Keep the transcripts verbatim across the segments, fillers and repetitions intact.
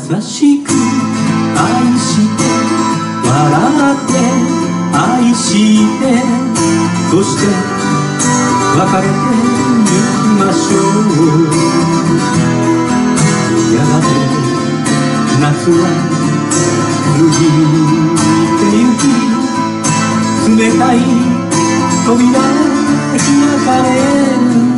しく愛して笑って愛してそして別れてゆきましょう。やがて夏は過ぎてゆき冷たい扉開かれる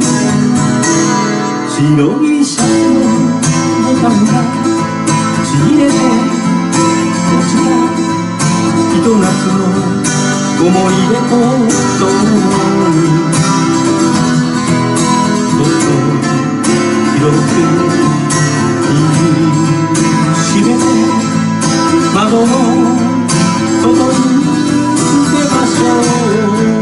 白いシャツのボタンがちぎれて落ちたひと夏の思い出とともにそっと拾って握りしめて窓の外に出ましょう。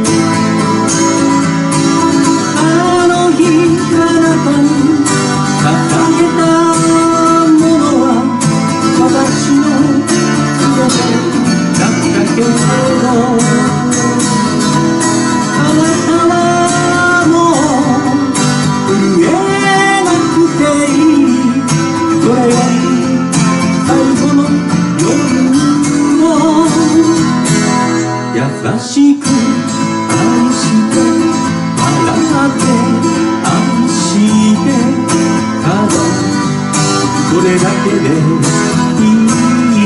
あの日あなたに捧げたものは私の全てだったけれどあなたはもう震えなくていい。それより最後の夜を優しく愛して笑って愛してただそれだけでいい。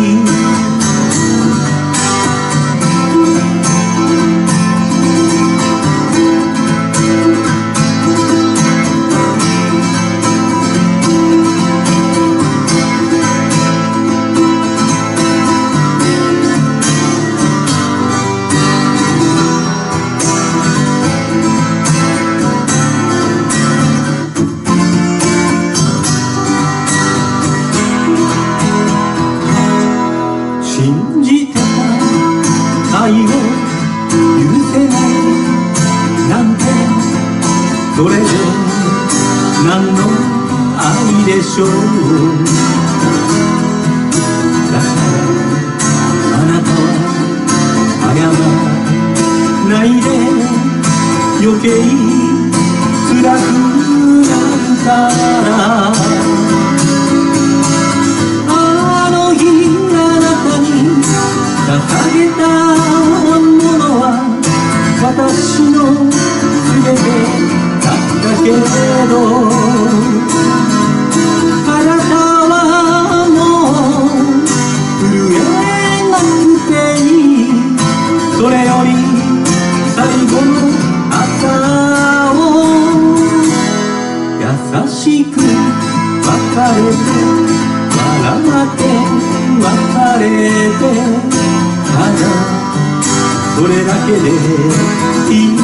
信じてた愛を許せないなんてそれで何の愛でしょう。だからあなたは謝らないで余計辛くなるから捧げたものは私の全てだったけれどあなたはもう震えなくていい。それより最後の朝を優しく別れて笑って別れてただそれだけでいい。